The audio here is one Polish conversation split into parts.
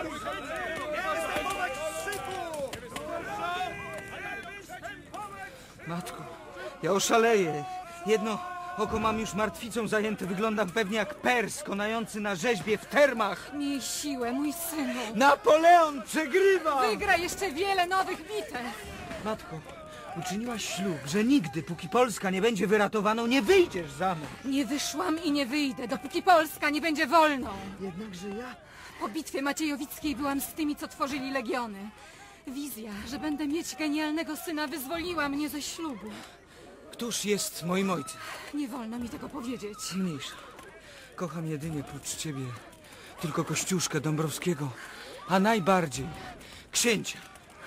Matko, ja oszaleję. Jedno oko mam już martwicą zajęte. Wyglądam pewnie jak Pers konający na rzeźbie w termach. Miej siłę, mój synu. Napoleon przegrywa! Wygra jeszcze wiele nowych bitew. Matko, uczyniłaś ślub, że nigdy, póki Polska nie będzie wyratowaną, nie wyjdziesz za mną. Nie wyszłam i nie wyjdę, dopóki Polska nie będzie wolną. Jednakże ja... Po bitwie Maciejowickiej byłam z tymi, co tworzyli legiony. Wizja, że będę mieć genialnego syna, wyzwoliła mnie ze ślubu. Któż jest moim ojcem? Nie wolno mi tego powiedzieć. Mniejsza. Kocham jedynie prócz ciebie tylko Kościuszkę Dąbrowskiego, a najbardziej księcia.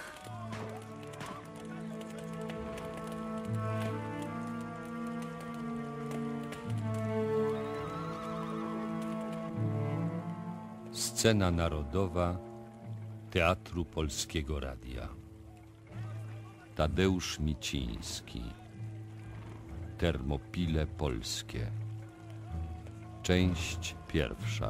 Scena narodowa Teatru Polskiego Radia. Tadeusz Miciński. Termopile Polskie. Część pierwsza.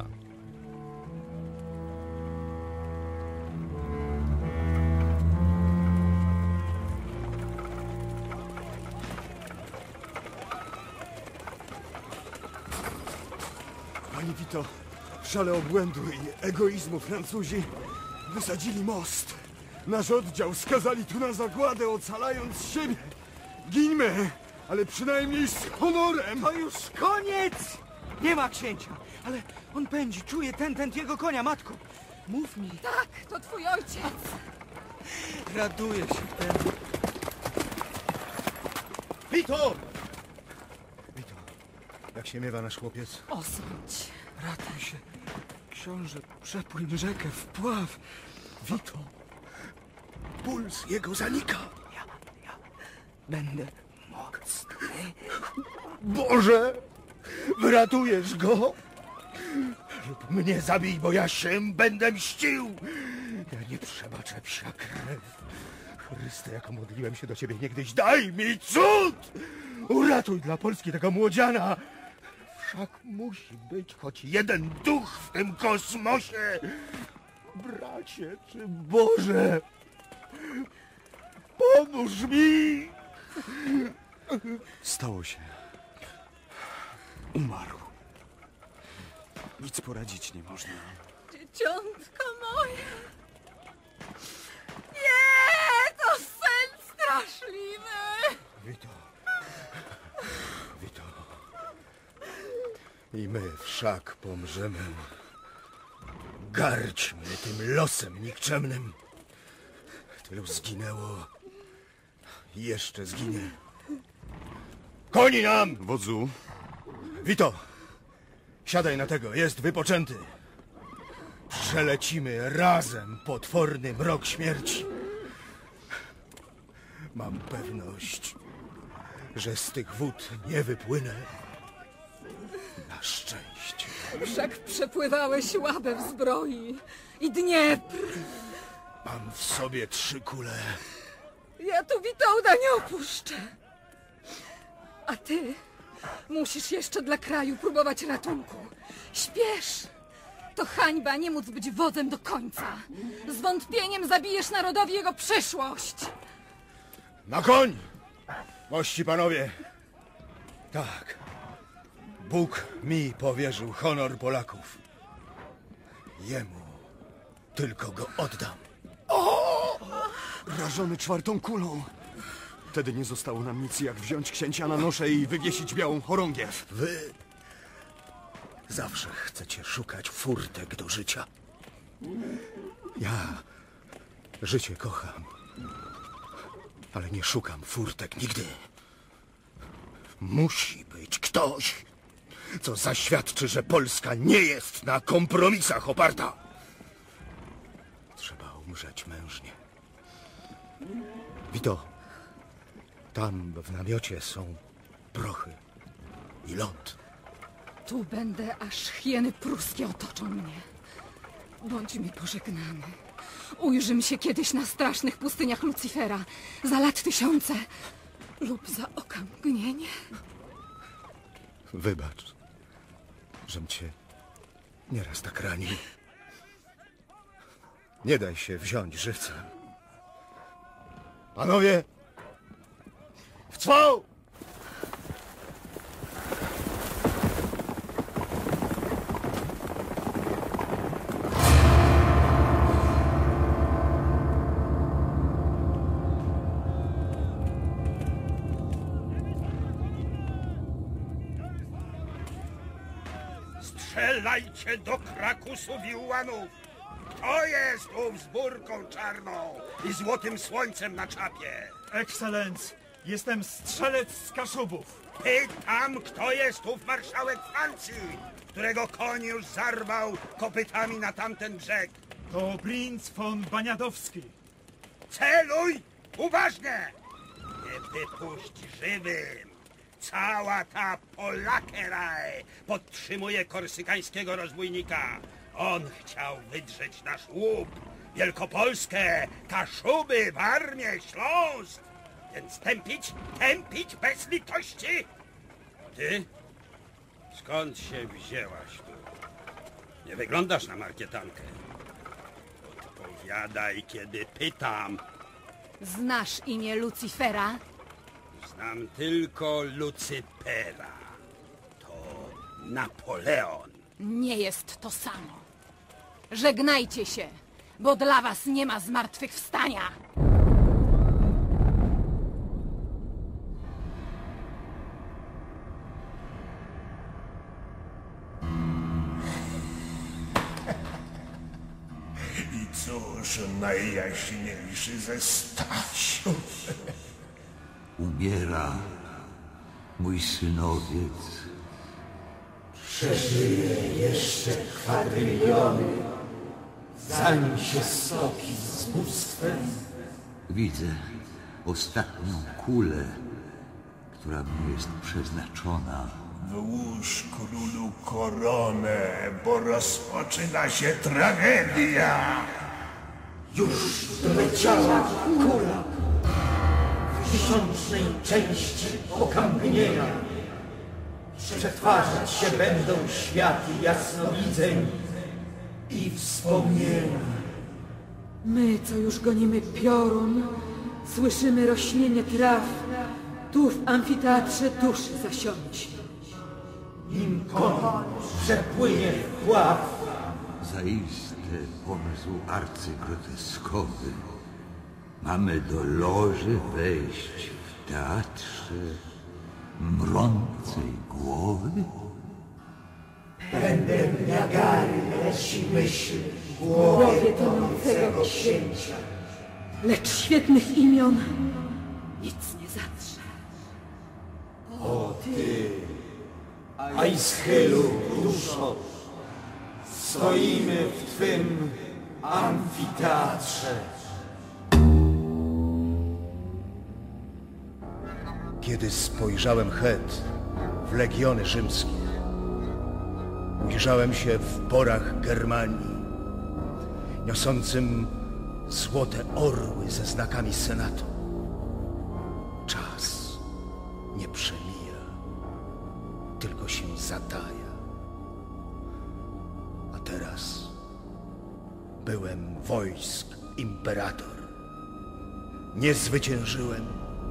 Panie Vito, w szale obłędu i egoizmu Francuzi wysadzili most. Nasz oddział skazali tu na zagładę, ocalając siebie. Gińmy, ale przynajmniej z honorem. To już koniec! Nie ma księcia, ale on pędzi, czuje ten jego konia, matko. Mów mi. Tak, to twój ojciec. Raduję się wtedy. Vito! Vito, jak się miewa nasz chłopiec? Osądź. Ratuj się. Książę, przepłyń rzekę, wpław. Vito, puls jego zanika. Ja będę mocny. Boże, wyratujesz go? Lub mnie zabij, bo ja się będę mścił. Ja nie przebaczę, psia krew. Chryste, jak modliłem się do ciebie niegdyś, daj mi cud! Uratuj dla Polski tego młodziana. Wszak musi być choć jeden duch w tym kosmosie. Bracie czy Boże, pomóż mi! Stało się. Umarł. Nic poradzić nie można. Dzieciątko moje. Nie, to sen straszliwy. Vito. Vito. I my wszak pomrzemy. Gardźmy tym losem nikczemnym. Tylu zginęło. I jeszcze zginie. Koni nam! Wodzu, Vito, siadaj na tego, jest wypoczęty. Przelecimy razem potworny mrok śmierci. Mam pewność, że z tych wód nie wypłynę. Na szczęście. Wszak przepływałeś Łabę w zbroi i Dniepr. Mam w sobie 3 kule. Ja tu Witolda nie opuszczę. A ty musisz jeszcze dla kraju próbować ratunku. Śpiesz! To hańba nie móc być wodzem do końca. Z wątpieniem zabijesz narodowi jego przyszłość. Na koń! Mości panowie. Tak. Bóg mi powierzył honor Polaków. Jemu tylko go oddam. rażony 4. kulą. Wtedy nie zostało nam nic jak wziąć księcia na noszę i wywiesić białą chorągiew. Wy zawsze chcecie szukać furtek do życia. Ja życie kocham, ale nie szukam furtek nigdy. Musi być ktoś, co zaświadczy, że Polska nie jest na kompromisach oparta. Trzeba umrzeć mężnie. Vito, tam w namiocie są prochy i ląd. Tu będę, aż hieny pruskie otoczą mnie. Bądź mi pożegnany. Ujrzymy się kiedyś na strasznych pustyniach Lucyfera za lat 1000 lub za okamgnienie. Wybacz, żem cię nieraz tak ranił. Nie daj się wziąć żywcem. Panowie! W cwał! Strzelajcie do krakusów i ułanów! Kto jest ów z burką czarną i złotym słońcem na czapie? Ekscelenc, jestem strzelec z Kaszubów. Pytam, kto jest ów marszałek Francji, którego koń już zarwał kopytami na tamten brzeg? To princ von Baniadowski. Celuj! Uważnie! Nie wypuść żywym! Cała ta Polakeraj podtrzymuje korsykańskiego rozbójnika. On chciał wydrzeć nasz łup, Wielkopolskę, Kaszuby, Warmię, Śląsk. Więc tępić bez litości. Ty? Skąd się wzięłaś tu? Nie wyglądasz na markietankę. Odpowiadaj, kiedy pytam. Znasz imię Lucyfera? Znam tylko Lucypera. To Napoleon. Nie jest to samo. Żegnajcie się, bo dla was nie ma zmartwychwstania. I cóż, najjaśniejszy ze Stasiów. Umiera mój synowiec. Przeżyje jeszcze kwadryliony, zanim się stopi z bóstwem. Widzę ostatnią kulę, która mu jest przeznaczona. Włóż królu koronę, bo rozpoczyna się tragedia. Już doleciała kula w tysiącznej części okamgnienia. Przetwarzać się będą światy jasnowidzeń i wspomnienia. My, co już gonimy piorun, słyszymy rośnienie traw. Tu w amfiteatrze duszy zasiądzie. Nim koń przepłynie w pław, Zaiste pomysł arcygroteskowy. Mamy do loży wejść w teatrze mrącej głowy? pędem Niagary leci myśl w głowie tonącego księcia. Lecz świetnych imion nic nie zatrze. O ty, Aeschylu duszo, stoimy w twym amfiteatrze. Kiedy spojrzałem het w legiony rzymskie, ujrzałem się w porach Germanii, niosącym złote orły ze znakami senatu. Czas nie przemija, tylko się zataja. A teraz byłem wojsk imperator. Nie zwyciężyłem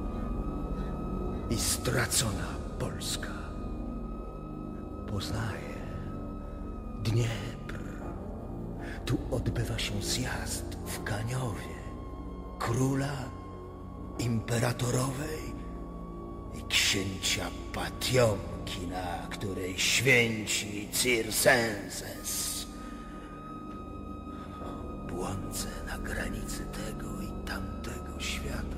i stracona Polska. Poznaję Dniepr. Tu odbywa się zjazd w Kaniowie króla, imperatorowej i księcia Patiomki, na której święci Circenses. Błądzę na granicy tego i tamtego świata.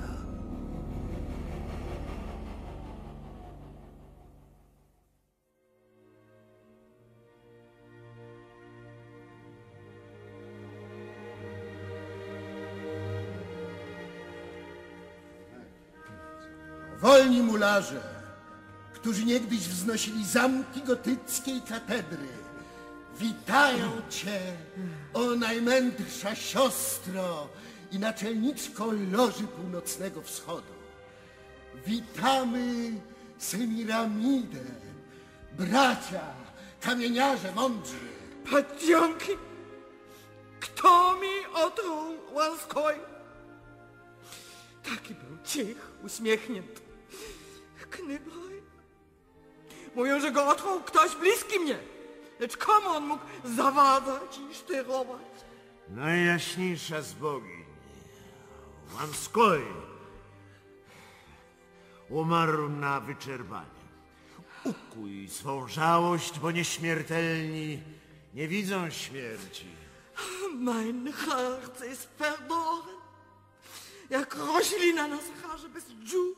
Wolni mularze, którzy niegdyś wznosili zamki gotyckiej katedry, witają cię, o najmędrsza siostro i naczelniczko Loży Północnego Wschodu. Witamy Semiramidę, bracia, kamieniarze mądrzy. Patiomki, kto mi otrął łaskoj. Taki był cichy, uśmiechnięty. Knybloj. Mówią, że go otrął ktoś bliski mnie. Lecz komu on mógł zawadzać i sztyrować? Najjaśniejsza z bogiń, Łanskoj, umarł na wyczerpanie. Ukuj swą żałość, bo nieśmiertelni nie widzą śmierci. Mein Herz ist verloren. Jak roślina na Saharze bez dżu.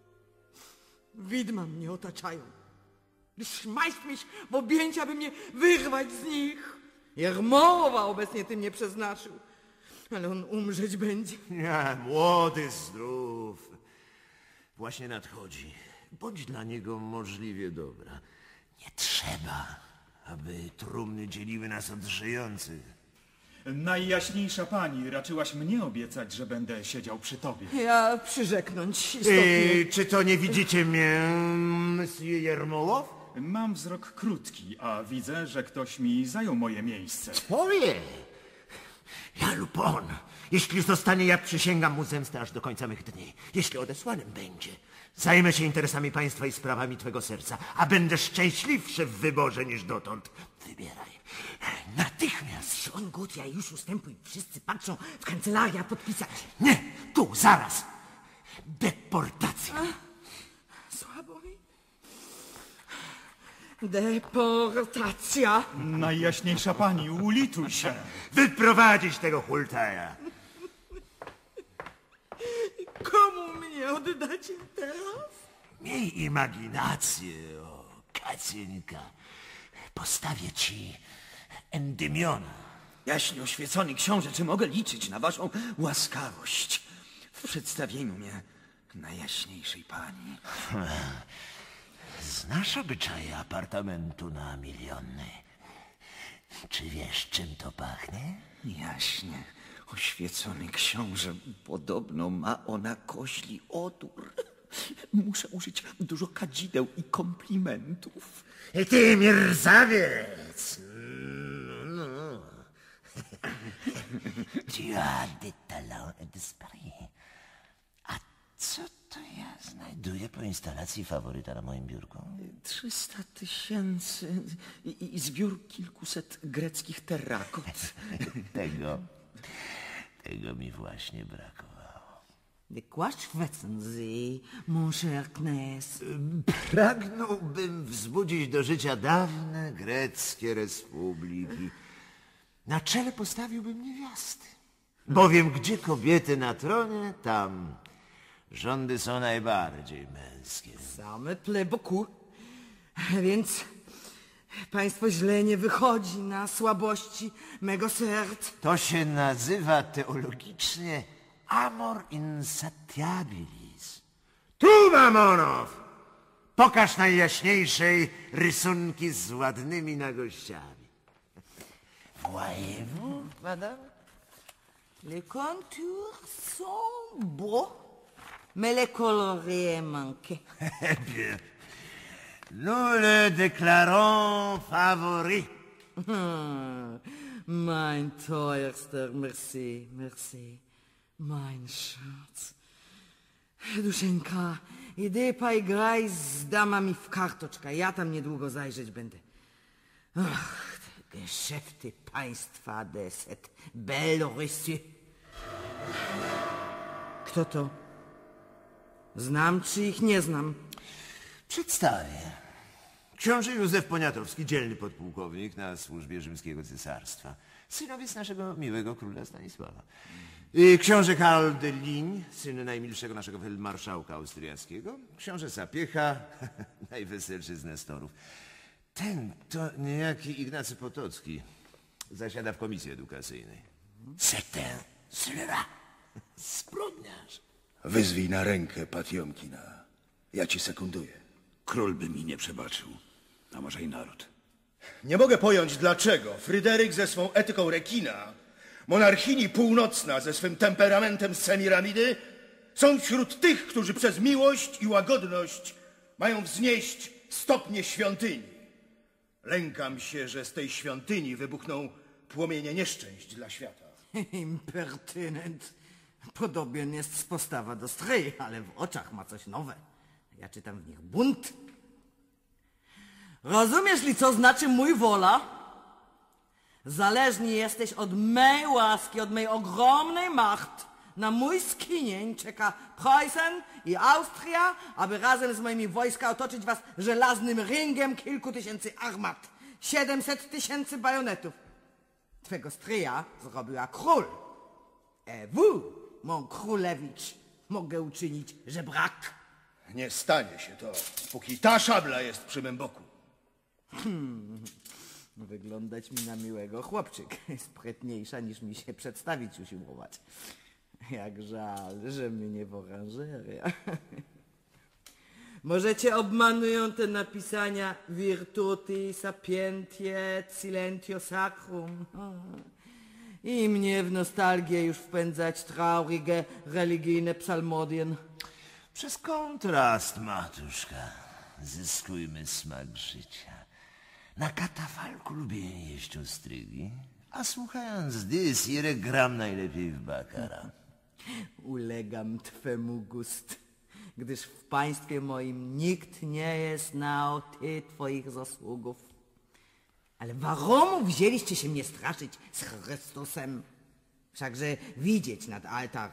Widma mnie otaczają. Schmeißt mich w objęcia, by mnie wyrwać z nich. Jarmowa obecnie tym nie przeznaczył. Ale on umrzeć będzie. Nie, młody, zdrów. Właśnie nadchodzi. Bądź dla niego możliwie dobra. Nie trzeba, aby trumny dzieliły nas od żyjących. Najjaśniejsza pani, raczyłaś mnie obiecać, że będę siedział przy tobie. Ja przyrzeknąć istotnie. Czy to nie widzicie mnie, monsieur Jermołow? Mam wzrok krótki, a widzę, że ktoś mi zajął moje miejsce. Twoje? Ja lub on. Jeśli zostanie, ja przysięgam mu zemstę aż do końca mych dni. Jeśli odesłanym będzie, zajmę się interesami państwa i sprawami twego serca, a będę szczęśliwszy w wyborze niż dotąd. Wybieraj. Natychmiast. On Gotia, już ustępuj. Wszyscy patrzą w kancelarii, a podpisać. Nie, tu, zaraz. Deportacja. Słabo mi? Deportacja. Najjaśniejsza pani, ulituj się. Wyprowadzić tego hultaja. Komu mnie oddacie teraz? Miej imaginację, o Kacieńka. Postawię ci Endymiona. Jaśnie oświecony książę, czy mogę liczyć na waszą łaskawość w przedstawieniu mnie najjaśniejszej pani? Znasz obyczaje apartamentu na miliony? Czy wiesz, czym to pachnie? Jaśnie oświecony książę, podobno ma ona koźli odór. Muszę użyć dużo kadzideł i komplimentów. Ty mierzawiec! No. Tu as des talents et d'esprit. A co to ja znajduję po instalacji faworyta na moim biurku? 300 000 i zbiór kilkuset greckich terrakot. Tego mi właśnie brakowało. De quoi schwätzen Sie, mon cher Kness? Pragnąłbym wzbudzić do życia dawne greckie republiki. Na czele postawiłbym niewiasty. Bowiem gdzie kobiety na tronie, tam rządy są najbardziej męskie. Same pleboku. Więc państwo źle nie wychodzi na słabości mego serca. To się nazywa teologicznie amor insatiabilis. Tu, Mamonow! Pokaż najjaśniejszej rysunki z ładnymi nagościami. Voyez-vous, madame? Les contours sont beaux, mais les coloris manquent. Eh bien, nous le déclarons favori. Mein teuerster, merci, merci. Mein Schatz. Duszeńka, idę poigraj z damami w kartoczka. Ja tam niedługo zajrzeć będę. Ach, te geschäfty państwa de cette belle Russie. Kto to? Znam czy ich nie znam? Przedstawię. Książę Józef Poniatowski, dzielny podpułkownik na służbie rzymskiego cesarstwa. Synowiec naszego miłego króla Stanisława. Książę Karol de Ligne, syn najmilszego naszego feldmarszałka austriackiego. Książę Sapiecha, najweselszy z Nestorów. Ten to niejaki Ignacy Potocki. Zasiada w komisji edukacyjnej. C'est un scélérat. Zbrodniarz. Wyzwij na rękę Patiomkina. Ja ci sekunduję. Król by mi nie przebaczył, a może i naród. Nie mogę pojąć dlaczego Fryderyk ze swą etyką rekina, monarchini północna ze swym temperamentem Semiramidy są wśród tych, którzy przez miłość i łagodność mają wznieść stopnie świątyni. Lękam się, że z tej świątyni wybuchną płomienie nieszczęść dla świata. Impertynent. Podobien jest z postawa do stryj, ale w oczach ma coś nowe. Ja czytam w nich bunt. Rozumiesz li, co znaczy mój wola? Zależny jesteś od mej łaski, od mej ogromnej macht. Na mój skinień czeka Preußen i Austria, aby razem z moimi wojska otoczyć was żelaznym ringiem kilku tysięcy armat. 700 000 bajonetów. Twego stryja zrobiła król. Vous, mon królewicz, mogę uczynić żebrak. Nie stanie się to, póki ta szabla jest przy mym boku. Wyglądać mi na miłego chłopczyk. Sprytniejsza niż mi się przedstawić usiłować. Jak żal, że mnie nie w oranżeria. Może cię obmanują te napisania virtuti sapientie silentio sacrum. I mnie w nostalgię już wpędzać traurige, religijne psalmodien. Przez kontrast, matuszka, zyskujmy smak życia. Na katafalku lubię jeść ostrygi, a słuchając dys, Jerek gram najlepiej w bakara. Ulegam twemu gust, gdyż w państwie moim nikt nie jest na ty twoich zasługów. Ale warum wzięliście się mnie straszyć z Chrystusem? Wszakże widzieć nad altar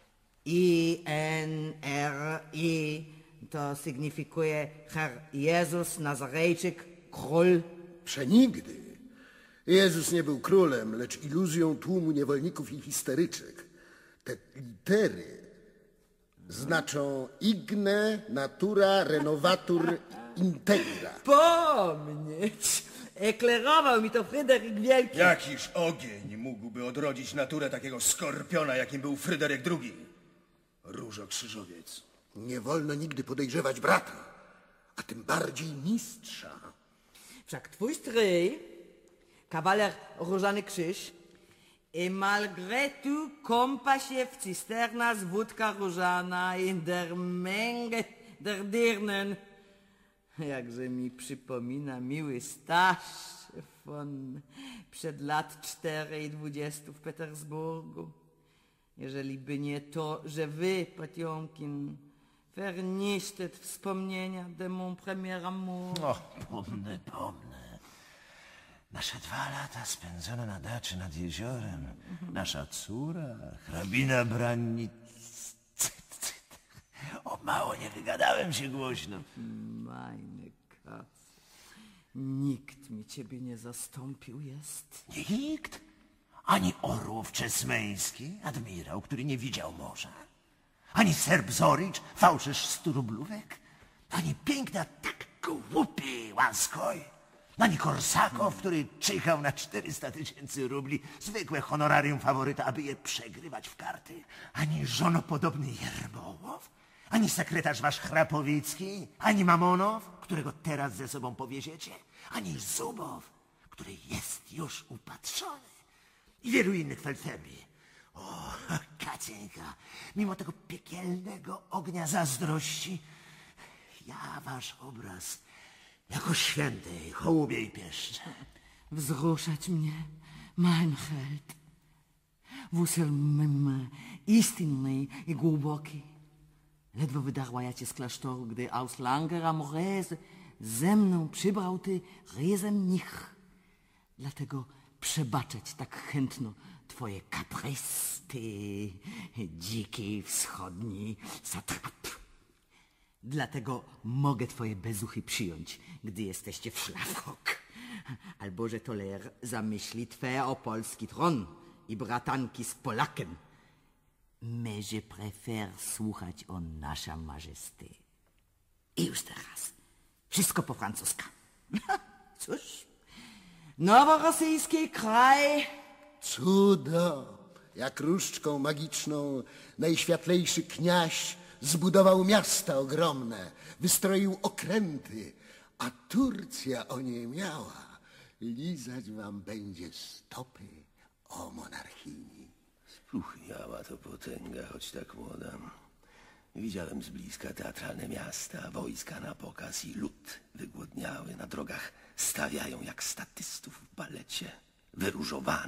INRI to sygnifikuję Herr Jezus Nazarejczyk, król. Przenigdy. Jezus nie był królem, lecz iluzją tłumu niewolników i histeryczek. Te litery znaczą igne natura renovatur integra. Pomnieć! Eklerował mi to Fryderyk Wielki. Jakiż ogień mógłby odrodzić naturę takiego skorpiona, jakim był Fryderyk II? Różokrzyżowiec. Nie wolno nigdy podejrzewać brata, a tym bardziej mistrza. Wszak twój stryj, kawaler Różany Krzyż, i malgré tout kąpa się w cysterna z wódka różana in der Menge der Dirnen. Jakże mi przypomina miły Staś von przed lat 4 i 20 w Petersburgu. Jeżeli by nie to, że wy, Patiomkin, vernichtet wspomnienia de mon premier amour. O, pomnę. Nasze 2 lata spędzone na daczy nad jeziorem. Nasza córa, hrabina Brannic... O, mało nie wygadałem się głośno. Meine Katze. Nikt mi ciebie nie zastąpił jest. Nikt? Ani Orłów Czesmeński, admirał, który nie widział morza? Ani Serb Zoricz, fałszerz 100 rublówek? Ani piękna tak głupi Łaskoj? Ani Korsakow, który czyhał na 400 000 rubli, zwykłe honorarium faworyta, aby je przegrywać w karty? Ani żonopodobny Jermołow? Ani sekretarz wasz Chrapowicki? Ani Mamonow, którego teraz ze sobą powieziecie? Ani Zubow, który jest już upatrzony? I wielu innych felfebli. O, Kacieńka, mimo tego piekielnego ognia zazdrości, ja wasz obraz jako świętej hołubię i pieszczę. Wzruszać mnie, mein Held. Wusel mym istynny i głęboki. Ledwo wydarła ja cię z klasztoru, gdy aus langer amorese ze mną przybrał ty Riesenich. Dlatego przebaczać tak chętno twoje kaprys, ty dziki wschodni satrap. Dlatego mogę twoje bezuchy przyjąć, gdy jesteście w szlafrok. Albo że Toler zamyśli twe o polski tron i bratanki z Polakiem. Mais je préfère słuchać o nasza majesté. I już teraz. Wszystko po francuska. Cóż, noworosyjski kraj. Cudo! Jak różdżką magiczną najświatlejszy kniaź zbudował miasta ogromne, wystroił okręty, a Turcja o nie miała. Lizać wam będzie stopy, o monarchini. Spróchniała to potęga, choć tak młoda. Widziałem z bliska teatralne miasta, wojska na pokaz i lud wygłodniały na drogach stawiają jak statystów w balecie, wyróżowanych,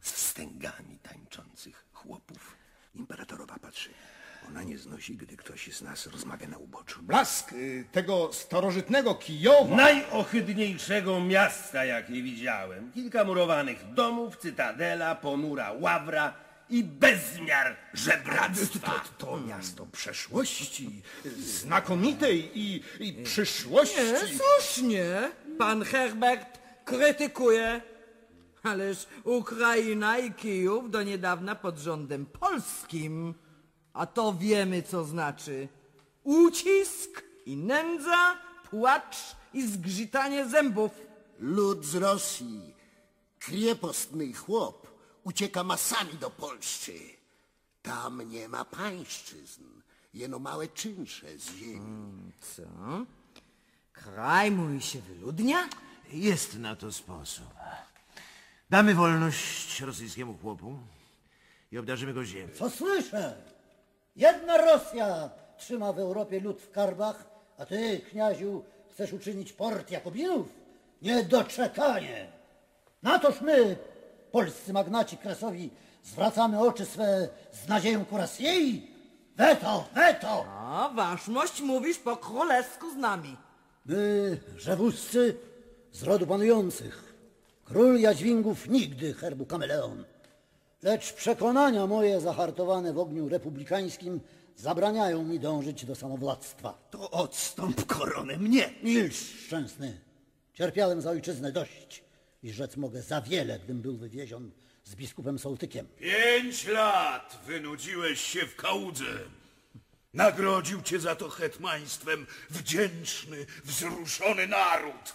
z wstęgami tańczących chłopów. Imperatorowa patrzy. Ona nie znosi, gdy ktoś z nas rozmawia na uboczu. Blask tego starożytnego Kijowa. Najohydniejszego miasta, jakie widziałem. Kilka murowanych domów, cytadela, ponura ławra i bezmiar żebractwa. To miasto przeszłości, znakomitej i przyszłości. Nie, słusznie. Pan Herbert krytykuje. Ależ Ukraina i Kijów do niedawna pod rządem polskim. A to wiemy, co znaczy. Ucisk i nędza, płacz i zgrzytanie zębów. Lud z Rosji, kriepostny chłop, ucieka masami do Polszczy. Tam nie ma pańszczyzn, jeno małe czynsze z ziemi. Co? Kraj mój się wyludnia? Jest na to sposób. Damy wolność rosyjskiemu chłopu i obdarzymy go ziemią. Co słyszę? Jedna Rosja trzyma w Europie lud w karbach, a ty, kniaziu, chcesz uczynić port Jakobinów? Niedoczekanie! Na toż my, polscy magnaci kresowi, zwracamy oczy swe z nadzieją ku Rosji? Weto, weto! A, waszmość, mówisz po królewsku z nami. My, rzewuscy, z rodu panujących. Król Jadźwingów nigdy herbu kameleon. Lecz przekonania moje zahartowane w ogniu republikańskim zabraniają mi dążyć do samowładztwa. To odstąp koronę mnie. Milcz, szczęsny. Cierpiałem za ojczyznę dość i rzec mogę za wiele, gdym był wywiezion z biskupem Sołtykiem. 5 lat wynudziłeś się w Kałudze. Nagrodził cię za to hetmaństwem wdzięczny, wzruszony naród.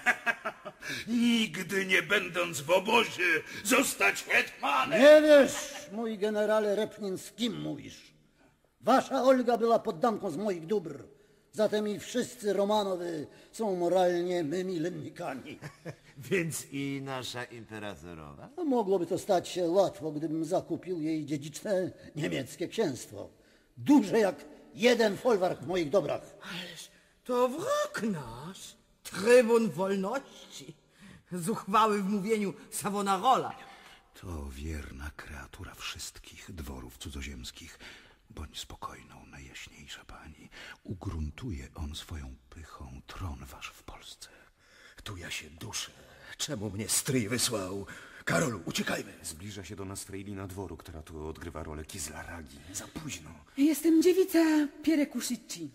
Nigdy nie będąc w obozie zostać hetmanem. Nie wiesz, mój generale Repnin, z kim mówisz. Wasza Olga była poddanką z moich dóbr. Zatem i wszyscy Romanowy są moralnie mymi lennikami. Więc i nasza imperatorowa? No, mogłoby to stać się łatwo, gdybym zakupił jej dziedziczne niemieckie księstwo. Duże jak jeden folwark w moich dobrach. Ależ to wróg nasz, trybun wolności, zuchwały w mówieniu Savonarola. To wierna kreatura wszystkich dworów cudzoziemskich. Bądź spokojną, najjaśniejsza pani. Ugruntuje on swoją pychą tron wasz w Polsce. Tu ja się duszę. Czemu mnie stryj wysłał? Karolu, uciekajmy. Zbliża się do nas Frejlina dworu, która tu odgrywa rolę Kizlaragi. Za późno. Jestem dziewica Pierekushicina.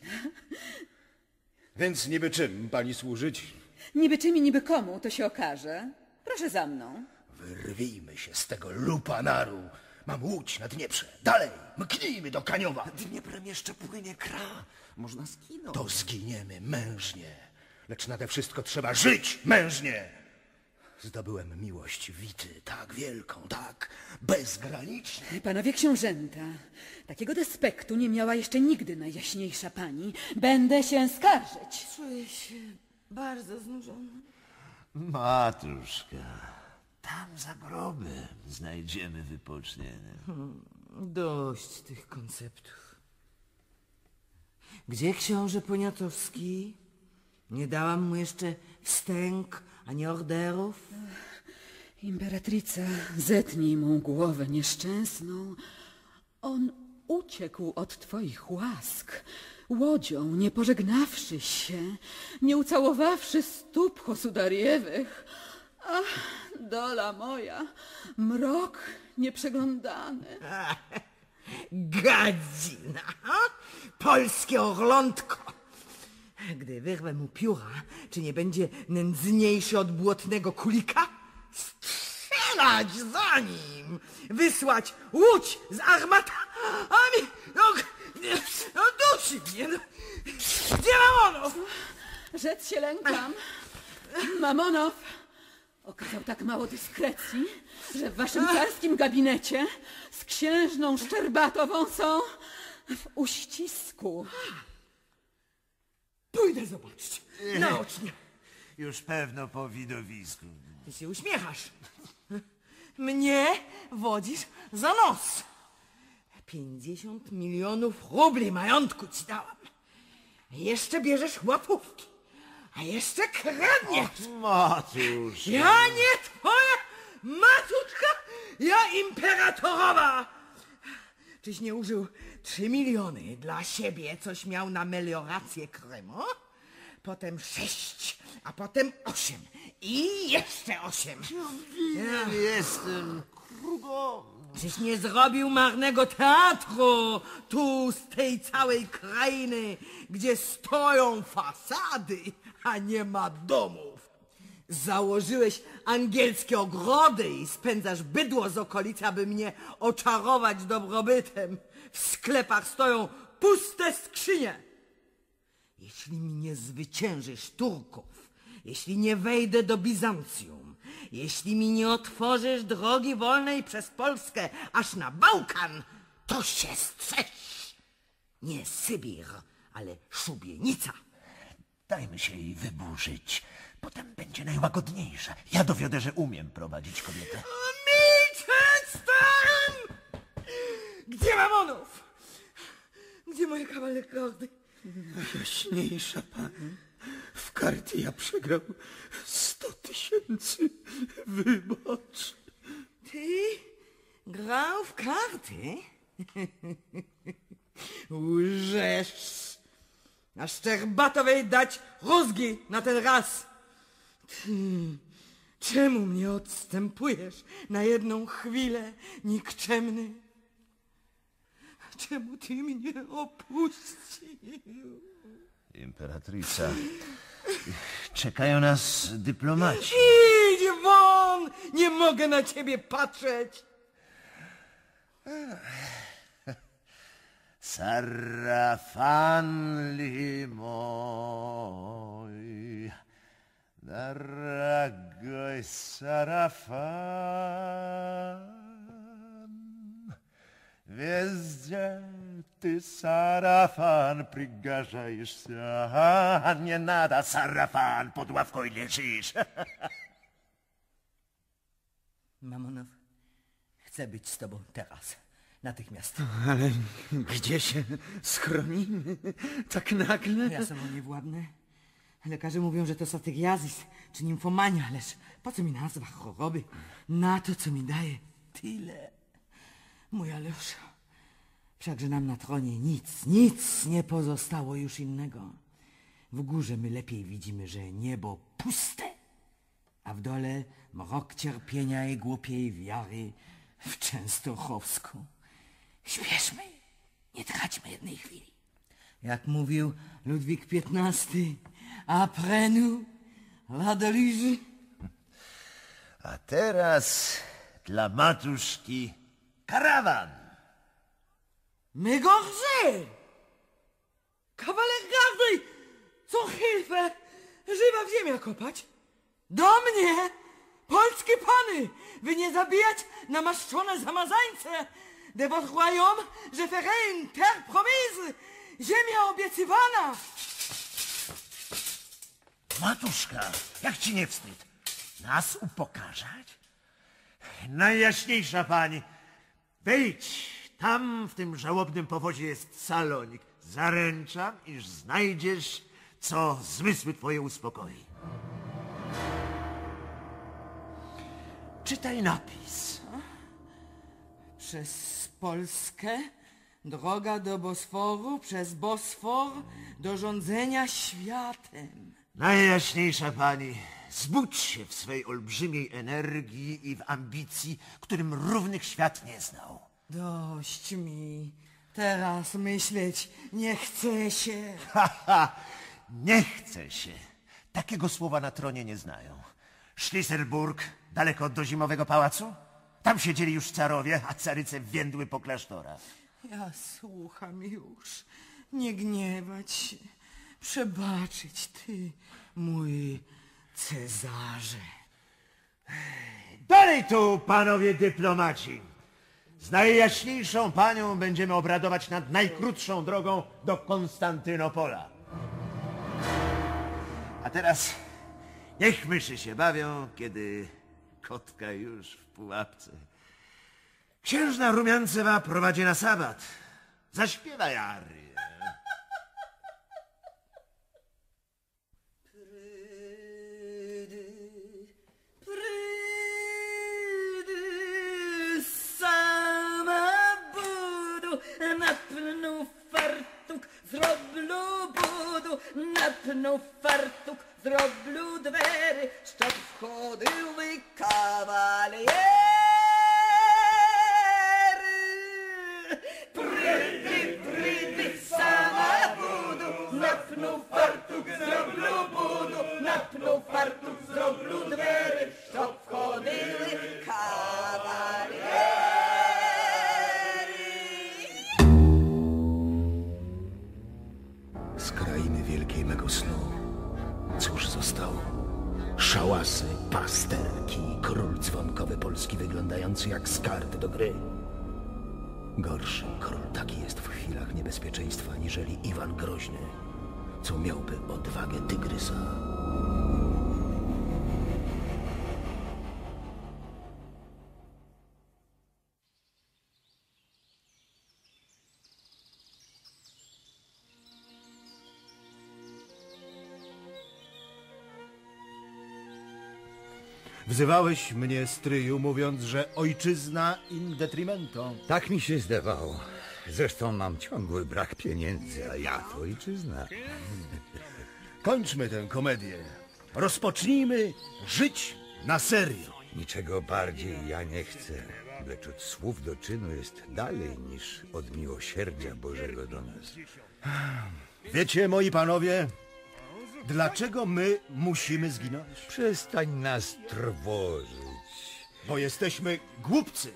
Więc niby czym pani służyć? Niby czym i niby komu, to się okaże. Proszę za mną. Wyrwijmy się z tego lupanaru. Mam łódź na Dnieprze. Dalej, mknijmy do Kaniowa. Dnieprem jeszcze płynie Kra. Można zginąć. To zginiemy mężnie. Lecz nade wszystko trzeba żyć mężnie. Zdobyłem miłość Wity, tak wielką, tak bezgraniczną. Panowie książęta, takiego despektu nie miała jeszcze nigdy najjaśniejsza pani. Będę się skarżyć. Czuję się bardzo znużona. Matruszka, tam za grobem znajdziemy wypocznienie. Dość tych konceptów. Gdzie książę Poniatowski? Nie dałam mu jeszcze wstęg, ani orderów. Imperatrica, zetnij mu głowę nieszczęsną. On uciekł od twoich łask. Łodzią, nie pożegnawszy się, nie ucałowawszy stóp Hosudariewych. Ach, dola moja, mrok nieprzeglądany. Gadzina, polskie orlątko. Gdy wyrwę mu pióra, czy nie będzie nędzniejszy od błotnego kulika? Strzelać za nim! Wysłać łódź z armatami! No dusi mnie! Gdzie Mamonow? Rzec się lękam. Mamonow okazał tak mało dyskrecji, że w waszym carskim gabinecie z księżną Szczerbatową są w uścisku. Pójdę zobaczyć. Naocznie. Już pewno po widowisku. Ty się uśmiechasz. Mnie wodzisz za nos. 50 milionów rubli majątku ci dałam. Jeszcze bierzesz łapówki. A jeszcze kradniesz. Matuszka. Ja nie twoja matuszka ja imperatorowa! Czyś nie użył 3 miliony dla siebie, coś miał na meliorację Krymu? Potem 6, a potem 8 i jeszcze 8. Ja jestem krugo. Czyś nie zrobił marnego teatru tu z tej całej krainy, gdzie stoją fasady, a nie ma domów. Założyłeś angielskie ogrody i spędzasz bydło z okolicy, aby mnie oczarować dobrobytem. W sklepach stoją puste skrzynie. Jeśli mi nie zwyciężysz Turków, jeśli nie wejdę do Bizancjum, jeśli mi nie otworzysz drogi wolnej przez Polskę aż na Bałkan, to się strzeż. Nie Sybir, ale szubienica. Dajmy się jej wyburzyć. Potem będzie najłagodniejsza. Ja dowiodę, że umiem prowadzić kobietę. Milczeć tam! Gdzie Mamonów? Gdzie moje kawalergardy? Najjaśniejsza pani, w karty ja przegrał 100 000. Wybacz. Ty grał w karty? Łżesz. A Szczerbatowej dać rózgi na ten raz. Ty, czemu mnie odstępujesz na jedną chwilę, nikczemny? Czemu ty mnie opuścił? Imperatrica, czekają nas dyplomaci. Idź won! Nie mogę na ciebie patrzeć! Sarafan li mój, dragoj sarafan. Wезде ты сарафан пригожаешься, а не надо сарафан, под ławką leżysz. Mamonow, chcę być z tobą teraz, natychmiast. Ale gdzie się schronimy? Tak nagle? Ja sobą nie władnę. Lekarze mówią, że to satygiazis czy nimfomania, lecz po co mi nazwa choroby? Na to, co mi daje tyle. Mój Alesza, wszakże nam na tronie nic nie pozostało już innego. W górze my lepiej widzimy, że niebo puste, a w dole mrok cierpienia i głupiej wiary w Częstochowsku. Śpieszmy, nie traćmy jednej chwili. Jak mówił Ludwik XV, après nous, la deluge. A teraz dla matuszki karawan. My gorze! Kawalergardy! Co Hilfe! Żywa w ziemię kopać! Do mnie! Polskie pany! Wy nie zabijać namaszczone zamazańce! De votre royaume, je ferai une terre promise! Ziemia obiecywana! Matuszka, jak ci nie wstyd? Nas upokarzać? Najjaśniejsza pani, wejdź. Tam w tym żałobnym powozie jest salonik. Zaręczam, iż znajdziesz, co zmysły twoje uspokoi. Czytaj napis. Przez Polskę, droga do Bosforu, przez Bosfor, do rządzenia światem. Najjaśniejsza pani, zbudź się w swej olbrzymiej energii i w ambicji, którym równych świat nie znał. Dość mi. Teraz myśleć nie chce się. Nie chce się. Takiego słowa na tronie nie znają. Schlisselburg, daleko od dozimowego pałacu? Tam siedzieli już carowie, a caryce więdły po klasztorach. Ja słucham już. Nie gniewać się. Przebaczyć ty, mój Cezarze. Dalej tu, panowie dyplomaci. Z najjaśniejszą panią będziemy obradować nad najkrótszą drogą do Konstantynopola. A teraz niech myszy się bawią, kiedy kotka już w pułapce. Księżna Rumiancewa prowadzi na sabat. Zaśpiewaj arię. napnął fartuch, zrobił dwery, щоб wchodziły kawaliery. Prydy, sama budu, napnął fartuch, zrobił budu, napnął fartuch, zrobił dwery, щоб wchodziły kawaliery. Z krainy wielkiej mego snu, cóż zostało? Szałasy, pasterki i król dzwonkowy Polski wyglądający jak z kart do gry. Gorszy król taki jest w chwilach niebezpieczeństwa, niżeli Iwan Groźny, co miałby odwagę tygrysa. Wzywałeś mnie, stryju, mówiąc, że ojczyzna in detrimento. Tak mi się zdawało. Zresztą mam ciągły brak pieniędzy, a ja to ojczyzna. Kończmy tę komedię. Rozpocznijmy żyć na serio. Niczego bardziej ja nie chcę, lecz od słów do czynu jest dalej niż od miłosierdzia Bożego do nas. Wiecie, moi panowie, dlaczego my musimy zginąć? Przestań nas trwożyć. Bo jesteśmy głupcy.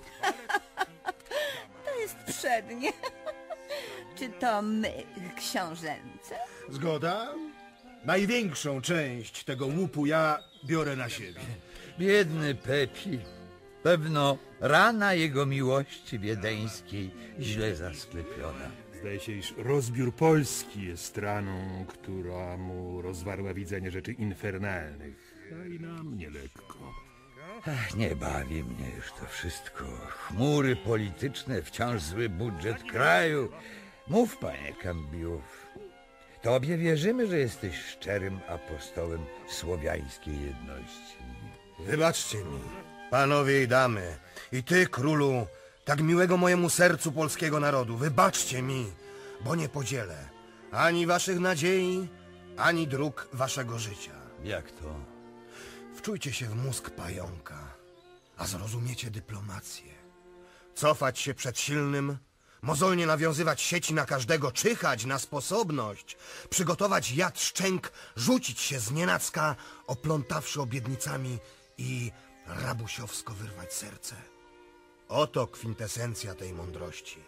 To jest przednie. Czy to my, książęce? Zgoda? Największą część tego łupu ja biorę na siebie. Biedny Pepi. Pewno rana jego miłości wiedeńskiej źle zasklepiona. Zdaje się, iż rozbiór Polski jest raną, która mu rozwarła widzenie rzeczy infernalnych. A i nam nielekko. Nie bawi mnie już to wszystko. Chmury polityczne, wciąż zły budżet kraju. Mów, panie Kambiów. Tobie wierzymy, że jesteś szczerym apostołem słowiańskiej jedności. Wybaczcie mi, panowie i damy, i ty, królu, tak miłego mojemu sercu polskiego narodu, wybaczcie mi, bo nie podzielę ani waszych nadziei, ani dróg waszego życia. Jak to? Wczujcie się w mózg pająka, a zrozumiecie dyplomację. Cofać się przed silnym, mozolnie nawiązywać sieci na każdego, czyhać na sposobność, przygotować jad szczęk, rzucić się znienacka, oplątawszy obiednicami i rabusiowsko wyrwać serce. Oto kwintesencja tej mądrości.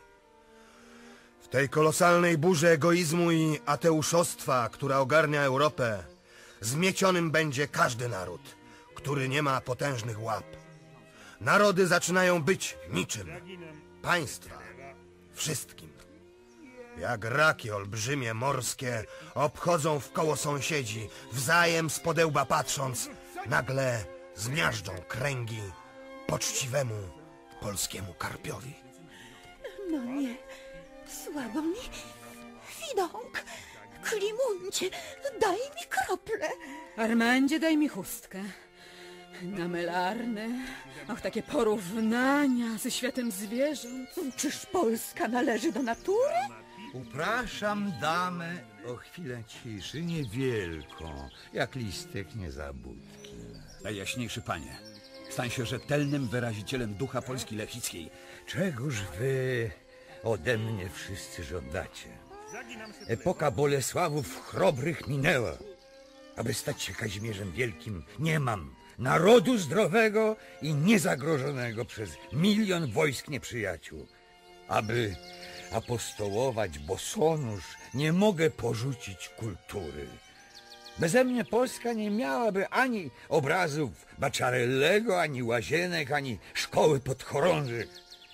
W tej kolosalnej burzy egoizmu i ateuszostwa, która ogarnia Europę, zmiecionym będzie każdy naród, który nie ma potężnych łap. Narody zaczynają być niczym. Państwa wszystkim. Jak raki olbrzymie morskie obchodzą w koło sąsiedzi, wzajem z podełba patrząc, nagle zmiażdżą kręgi poczciwemu polskiemu karpiowi. No nie, słabo mi. Widąg, Klimuncie, daj mi krople. Armandzie, daj mi chustkę. Na melarny. Och, takie porównania ze światem zwierząt. Czyż Polska należy do natury? Upraszam damę o chwilę ciszy, niewielką, jak listek niezabudki. Najjaśniejszy panie, stań się rzetelnym wyrazicielem ducha Polski lechickiej. Czegoż wy ode mnie wszyscy żądacie? Epoka Bolesławów chrobrych minęła. Aby stać się Kazimierzem Wielkim, nie mam narodu zdrowego i niezagrożonego przez 1 000 000 wojsk nieprzyjaciół. Aby apostołować bosonusz, nie mogę porzucić kultury. Beze mnie Polska nie miałaby ani obrazów Baczarellego, ani łazienek, ani szkoły podchorążych.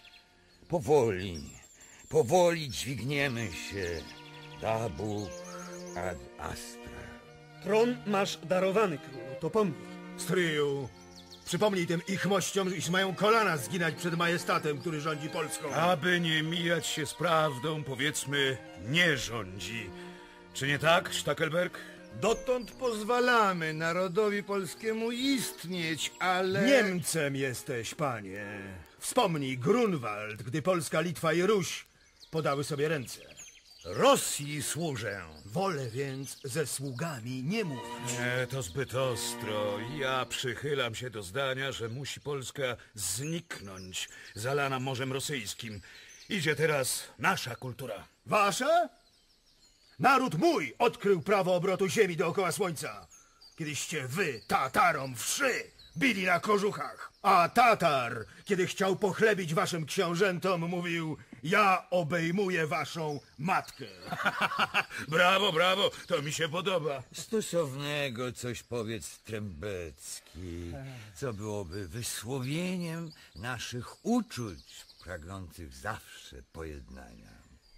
Powoli dźwigniemy się. Da Bóg ad astra. Tron masz darowany, królu, to pomnij. Stryju, przypomnij tym ich mościom, iż mają kolana zginać przed majestatem, który rządzi Polską. Aby nie mijać się z prawdą, powiedzmy, nie rządzi. Czy nie tak, Stackelberg? Dotąd pozwalamy narodowi polskiemu istnieć, ale... Niemcem jesteś, panie. Wspomnij Grunwald, gdy Polska, Litwa i Ruś podały sobie ręce. Rosji służę. Wolę więc ze sługami nie mówić. Nie, to zbyt ostro. Ja przychylam się do zdania, że musi Polska zniknąć, zalana Morzem Rosyjskim. Idzie teraz nasza kultura. Wasza? Naród mój odkrył prawo obrotu ziemi dookoła słońca. Kiedyście wy, Tatarom, wszy, bili na kożuchach. A Tatar, kiedy chciał pochlebić waszym książętom, mówił: ja obejmuję waszą matkę. Brawo, brawo, to mi się podoba. Stosownego coś powiedz, Trębecki, co byłoby wysłowieniem naszych uczuć pragnących zawsze pojednania.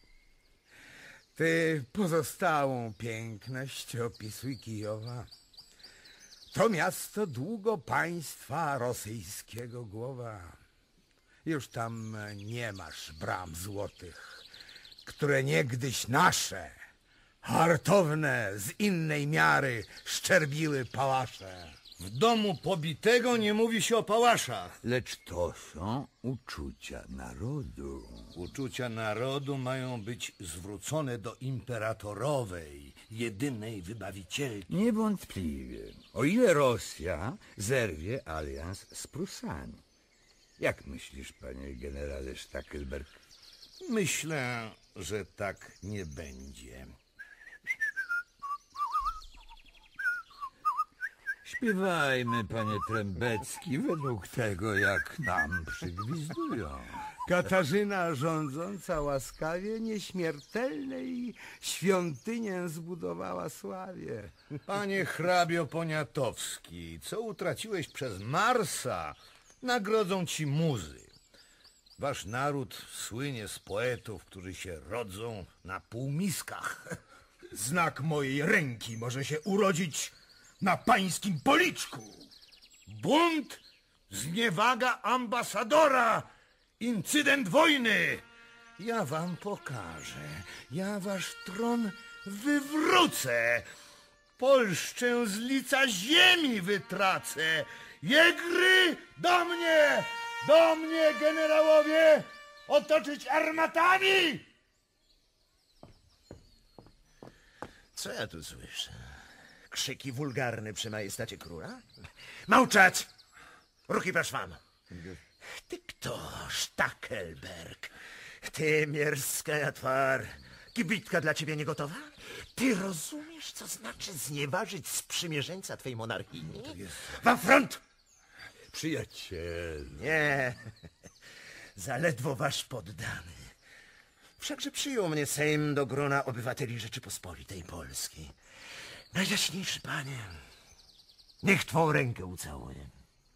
Ty pozostałą piękność opisuj Kijowa. To miasto długo państwa rosyjskiego głowa. Już tam nie masz bram złotych, które niegdyś nasze, hartowne z innej miary szczerbiły pałasze. W domu pobitego nie mówi się o pałaszach. Lecz to są uczucia narodu. Uczucia narodu mają być zwrócone do imperatorowej, jedynej wybawicielki. Niewątpliwie. O ile Rosja zerwie alians z Prusami. Jak myślisz, panie generale Stackelberg? Myślę, że tak nie będzie. Śpiewajmy, panie Trębecki, według tego, jak nam przygwizdują. Katarzyna rządząca łaskawie nieśmiertelnej świątynię zbudowała sławie. Panie hrabio Poniatowski, co utraciłeś przez Marsa, nagrodzą ci muzy. Wasz naród słynie z poetów, którzy się rodzą na półmiskach. Znak mojej ręki może się urodzić na pańskim policzku. Bunt, zniewaga ambasadora, incydent wojny. Ja wam pokażę, ja wasz tron wywrócę. Polszczę z lica ziemi wytracę. Jegry, do mnie, generałowie, otoczyć armatami! Co ja tu słyszę? Krzyki wulgarne przy majestacie króla? Małczać! Ruchy paszwam! Ty kto, Stackelberg? Ty merska twar, kibitka dla ciebie nie gotowa? Ty rozumiesz, co znaczy znieważyć sprzymierzeńca twej monarchii? Wam front! Przyjaciel. Nie, zaledwo wasz poddany. Wszakże przyjął mnie Sejm do grona obywateli Rzeczypospolitej Polskiej. Najjaśniejszy panie, niech twą rękę ucałuję.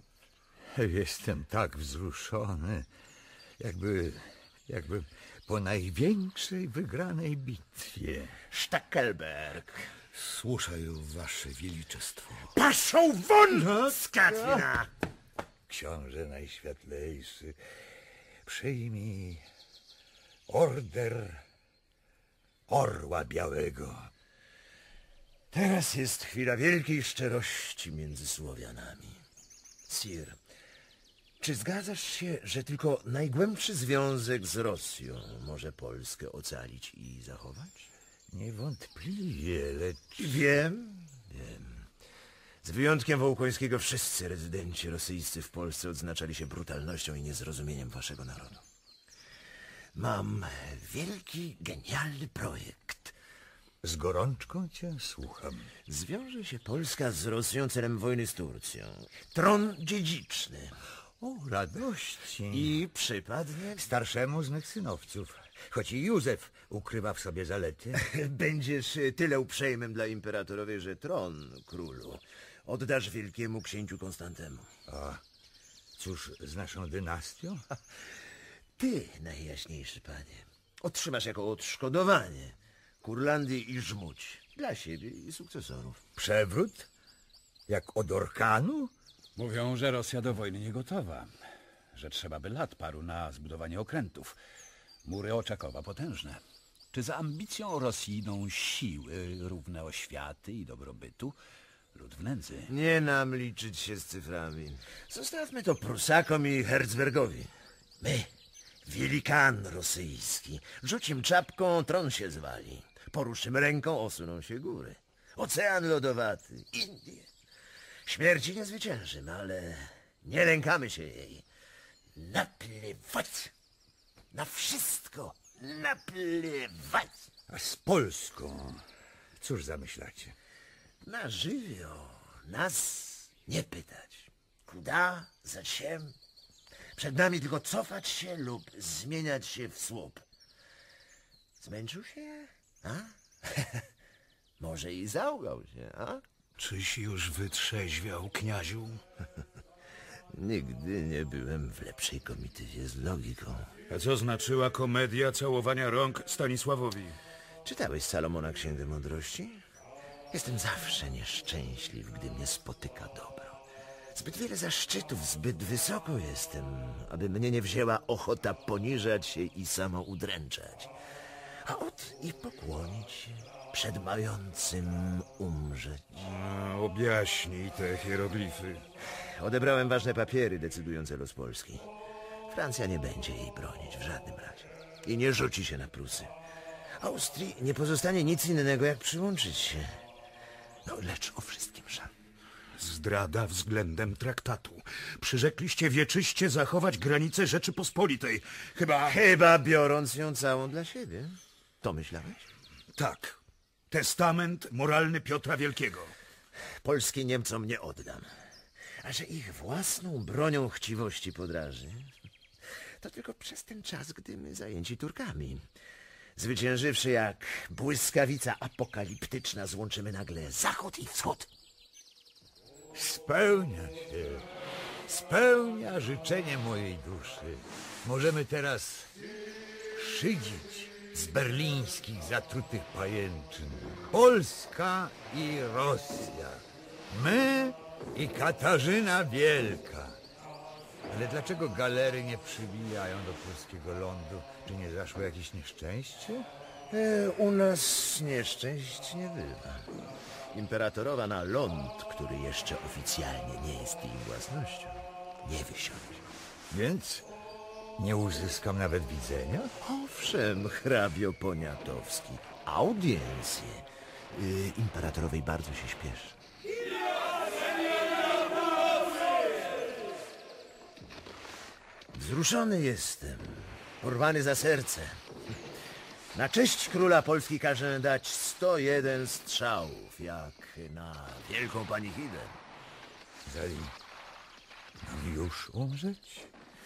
Jestem tak wzruszony, jakby po największej wygranej bitwie. Stackelberg. Słuchaj, wasze wieliczestwo. Paszą won z Katrina! Książę najświatlejszy, przyjmij order Orła Białego. Teraz jest chwila wielkiej szczerości między Słowianami. Sir, czy zgadzasz się, że tylko najgłębszy związek z Rosją może Polskę ocalić i zachować? Niewątpliwie, lecz... Wiem. Z wyjątkiem Wołkońskiego wszyscy rezydenci rosyjscy w Polsce odznaczali się brutalnością i niezrozumieniem waszego narodu. Mam wielki, genialny projekt. Z gorączką cię słucham. Zwiąże się Polska z Rosją celem wojny z Turcją. Tron dziedziczny. O, radości. I przypadnie... starszemu z mych synowców. Choć i Józef ukrywa w sobie zalety. Będziesz tyle uprzejmym dla imperatorowej, że tron, królu, oddasz wielkiemu księciu Konstantemu. A cóż z naszą dynastią? Ty, najjaśniejszy panie, otrzymasz jako odszkodowanie Kurlandię i Żmudź dla siebie i sukcesorów. Przewrót? Jak od Orkanu? Mówią, że Rosja do wojny nie gotowa, że trzeba by lat paru na zbudowanie okrętów. Mury Oczakowa potężne. Czy za ambicją Rosji idą siły równe oświaty i dobrobytu? Lud w nędzy. Nie nam liczyć się z cyframi. Zostawmy to Prusakom i Herzbergowi. My Wielikan rosyjski. Rzucim czapką, tron się zwali. Poruszym ręką, osuną się góry. Ocean lodowaty, Indie. Śmierci nie zwyciężymy, ale nie lękamy się jej. Napływać. Na wszystko napływać. A z Polską cóż zamyślacie? Na żywioł nas nie pytać. Kuda, zачем? Przed nami tylko cofać się lub zmieniać się w słup. Zmęczył się? A? Może i załgał się, a? Czyś już wytrzeźwiał, kniaziu? Nigdy nie byłem w lepszej komitywie z logiką. A co znaczyła komedia całowania rąk Stanisławowi? Czytałeś Salomona Księgę Mądrości? Jestem zawsze nieszczęśliw, gdy mnie spotyka dobro. Zbyt wiele zaszczytów, zbyt wysoko jestem, aby mnie nie wzięła ochota poniżać się i samo udręczać. A ot i pokłonić się przed mającym umrzeć. Objaśnij te hieroglify. Odebrałem ważne papiery decydujące los Polski. Francja nie będzie jej bronić w żadnym razie. I nie rzuci się na Prusy. Austrii nie pozostanie nic innego, jak przyłączyć się. No, lecz o wszystkim szan. Zdrada względem traktatu. Przyrzekliście wieczyście zachować granice Rzeczypospolitej. Chyba biorąc ją całą dla siebie. To myślałeś? Tak. Testament moralny Piotra Wielkiego. Polski Niemcom nie oddam. A że ich własną bronią chciwości podraży, to tylko przez ten czas, gdy my zajęci Turkami. Zwyciężywszy jak błyskawica apokaliptyczna, złączymy nagle zachód i wschód. Spełnia się. Spełnia życzenie mojej duszy. Możemy teraz szydzić z berlińskich zatrutych pajęczyn. Polska i Rosja. My i Katarzyna Wielka. Ale dlaczego galery nie przybijają do polskiego lądu? Czy nie zaszło jakieś nieszczęście? U nas nieszczęść nie bywa. Imperatorowa na ląd, który jeszcze oficjalnie nie jest jej własnością, nie wysiądzie. Więc nie uzyskam nawet widzenia? Owszem, hrabio Poniatowski. Audiencję. Imperatorowej bardzo się śpieszy. Wzruszony jestem, porwany za serce. Na cześć króla Polski każę dać 101 strzałów, jak na wielką panichidę. Zali mam już umrzeć?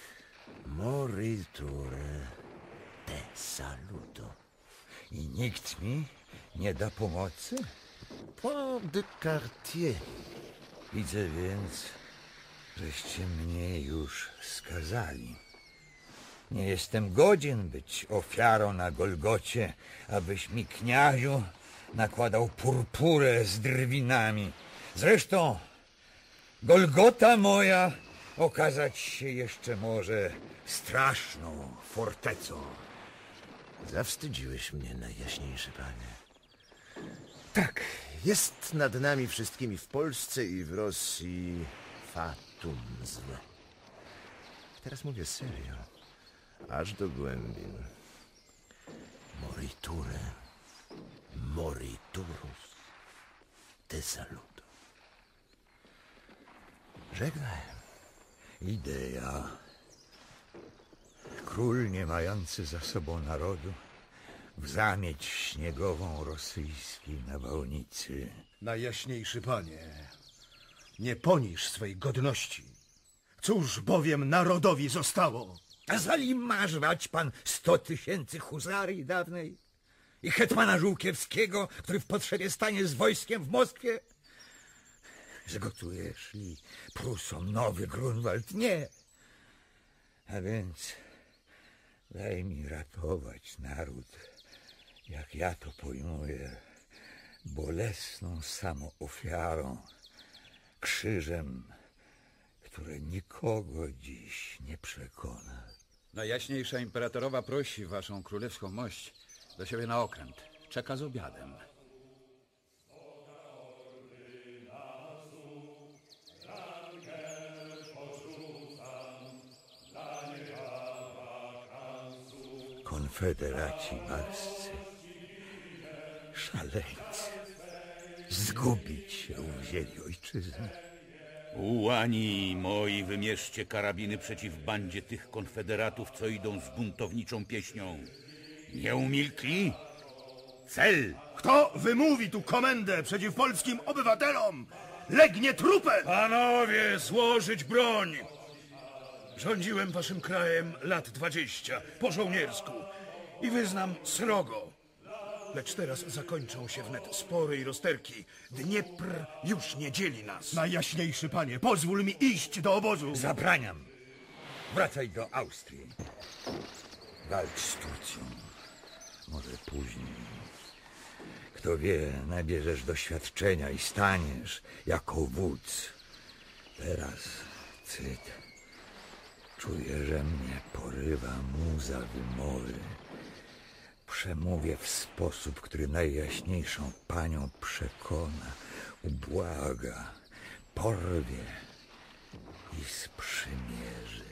Moriture te saluto. I nikt mi nie da pomocy? Point de quartier. Widzę więc, żeście mnie już skazali. Nie jestem godzien być ofiarą na Golgocie, abyś mi, kniaziu, nakładał purpurę z drwinami. Zresztą Golgota moja okazać się jeszcze może straszną fortecą. Zawstydziłeś mnie, najjaśniejszy panie. Tak, jest nad nami wszystkimi w Polsce i w Rosji fatum złe. Teraz mówię serio. Aż do głębin. Moriture. Moriturus. Te saluto. Żegnaj. Idea. Król nie mający za sobą narodu w zamieć śniegową rosyjskiej nawałnicy. Najjaśniejszy panie, nie poniż swej godności. Cóż bowiem narodowi zostało? A zali marzwać pan 100 000 husarii dawnej i hetmana Żółkiewskiego, który w potrzebie stanie z wojskiem w Moskwie? Zgotujesz li Prusom nowy Grunwald? Nie. A więc daj mi ratować naród, jak ja to pojmuję, bolesną samoofiarą, krzyżem, które nikogo dziś nie przekona. Najjaśniejsza imperatorowa prosi waszą królewską mość do siebie na okręt. Czeka z obiadem. konfederaci marscy, szaleńcy, zgubić się wzięli ojczyznę. Ułani moi, wymierzcie karabiny przeciw bandzie tych konfederatów, co idą z buntowniczą pieśnią. Nie umilkli? Cel! Kto wymówi tu komendę przeciw polskim obywatelom? Legnie trupem! Panowie, złożyć broń! Rządziłem waszym krajem lat 20, po żołniersku i wyznam srogo. Lecz teraz zakończą się wnet spory i rozterki. Dniepr już nie dzieli nas. Najjaśniejszy panie, pozwól mi iść do obozu. Zabraniam. Wracaj do Austrii. Walcz z Turcją. Może później. Kto wie, nabierzesz doświadczenia i staniesz jako wódz. Teraz, Cyd, czuję, że mnie porywa muza wymowy. Przemówię w sposób, który najjaśniejszą panią przekona, ubłaga, porwie i sprzymierzy.